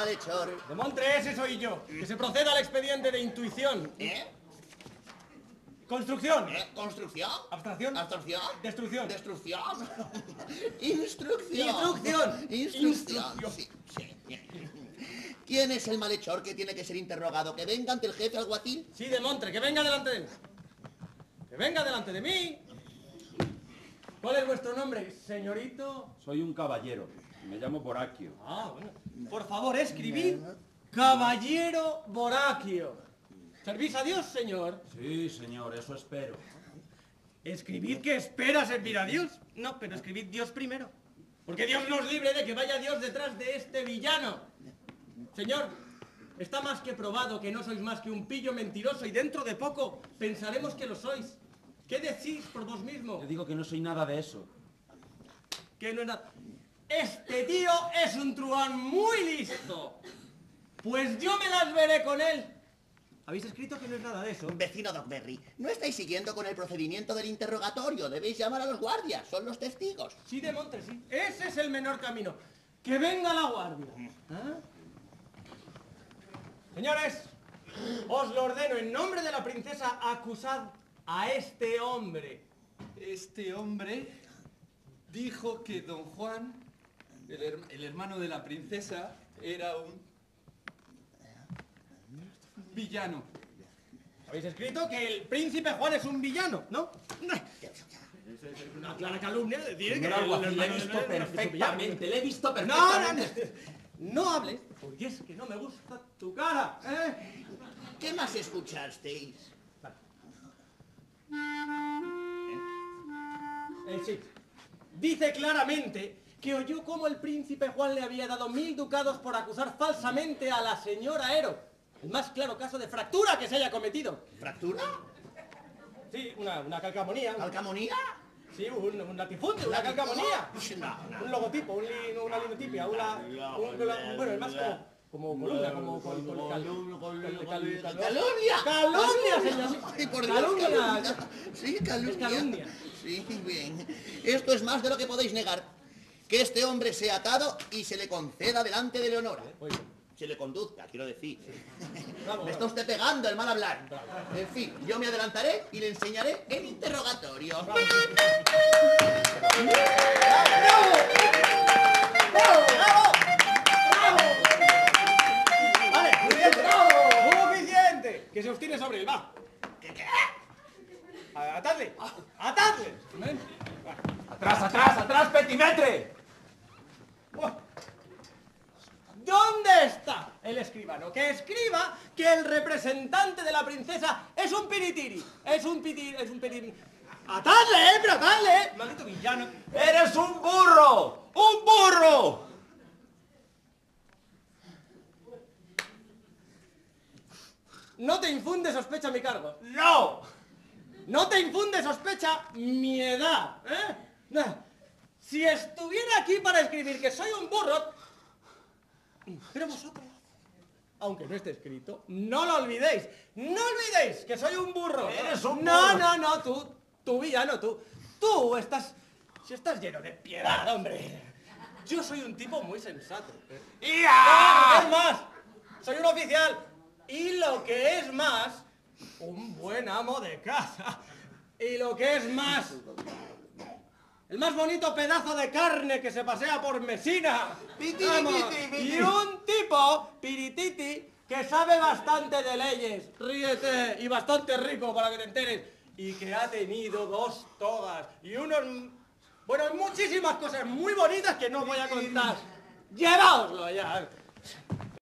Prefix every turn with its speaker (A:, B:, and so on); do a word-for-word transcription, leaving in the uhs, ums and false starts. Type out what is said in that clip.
A: malhechor?
B: De Montre, ese soy yo. Que se proceda al expediente de intuición.
A: ¿Eh?
B: Construcción.
A: ¿Eh? ¿Construcción?
B: Abstracción.
A: ¿Abstracción?
B: Destrucción.
A: ¿Destrucción? Instrucción.
B: Instrucción.
A: Instrucción.
B: Instrucción.
A: Sí, sí. ¿Quién es el malhechor que tiene que ser interrogado? ¿Que venga ante el jefe alguacil?
B: Sí, de Montre, que venga delante de mí. Que venga delante de mí. ¿Cuál es vuestro nombre, señorito?
C: Soy un caballero. Me llamo Boraquio.
B: Ah, bueno. Por favor, escribid Caballero Boraquio. ¿Servís a Dios, señor?
C: Sí, señor, eso espero.
B: ¿Escribid que espera servir a Dios? No, pero escribid Dios primero. Porque Dios nos libre de que vaya Dios detrás de este villano. Señor, está más que probado que no sois más que un pillo mentiroso y dentro de poco pensaremos que lo sois. ¿Qué decís por vos mismo?
C: Te digo que no soy nada de eso.
B: Que no es nada. Este tío es un truán muy listo. Pues yo me las veré con él. ¿Habéis escrito que no es nada de eso?
A: Vecino Dogberry, no estáis siguiendo con el procedimiento del interrogatorio. Debéis llamar a los guardias, son los testigos.
B: Sí, de Montre, sí. Ese es el menor camino. Que venga la guardia. ¿Ah? Señores, os lo ordeno en nombre de la princesa, acusad a este hombre.
D: Este hombre dijo que don Juan, el, her el hermano de la princesa, era un villano.
B: Habéis escrito que el príncipe Juan es un villano, ¿no? Es una clara calumnia decir que...
C: Señor alguacil, le he
B: el-
C: visto
B: el- el- el-
C: perfectamente, le he visto
B: No, no,
C: perfectamente.
B: no, no hables, porque es que no me gusta tu cara, ¿eh?
A: ¿Qué más escuchasteis?
B: Eh, sí. Dice claramente que oyó cómo el príncipe Juan le había dado mil ducados por acusar falsamente a la señora Ero. El más claro caso de fractura que se haya cometido.
A: ¿Fractura?
B: Sí, una, una calcamonía. un-
A: ¿Calcamonía?
B: Sí, un, un latifundio, una calcamonía.
A: No, no.
B: Un logotipo, un li- una linotipia, una... Un, un- bueno, el más como... Como columna, como... Con, con, cal- con- cal- cal-
A: ¡Calumnia!
B: ¡Calumnia, señor!
A: ¡Ay, por Dios,
B: ¡Calumnia!
A: calumnia! Sí, calumnia.
B: Es calumnia.
A: Sí, bien. Esto es más de lo que podéis negar. Que este hombre sea atado y se le conceda delante de Leonora.
B: Oye,
A: Se le conduzca, quiero decir.
B: bravo,
A: Me está
B: bravo.
A: usted pegando el mal hablar. En fin, yo me adelantaré y le enseñaré el interrogatorio.
B: Vale, suficiente. Suficiente. Que se obstine sobre él, va.
A: ¿Qué, qué?
B: Atadle. Atadle. Ven.
C: ¡Atrás, atrás, atrás, petimetre!
B: ¿Dónde está el escribano? Que escriba que el representante de la princesa es un piritiri. Es un piti... es un piritiri. ¡Atadle, eh! ¡Pero atadle! Maldito villano.
C: ¡Eres un burro! ¡Un burro!
B: No te infunde sospecha mi cargo.
C: ¡No!
B: No te infunde sospecha mi edad, ¿eh? Nah. Si estuviera aquí para escribir que soy un burro... Pero vosotros, aunque no esté escrito, no lo olvidéis. No olvidéis que soy un burro.
C: Eres un
B: No,
C: burro.
B: no, no, tú, tú villano, tú. Tú estás... Si estás lleno de piedad, hombre. Yo soy un tipo muy sensato.
C: ¡Ya!
B: Es más, soy un oficial. Y lo que es más, un buen amo de casa. Y lo que es más, el más bonito pedazo de carne que se pasea por Mesina.
A: Pitiri,
B: Vamos,
A: pitiri, pitiri.
B: y un tipo, pirititi, que sabe bastante de leyes. Ríete, y bastante rico para que te enteres. Y que ha tenido dos togas y unos... Bueno, muchísimas cosas muy bonitas que no os voy a contar. Lleváoslo ya.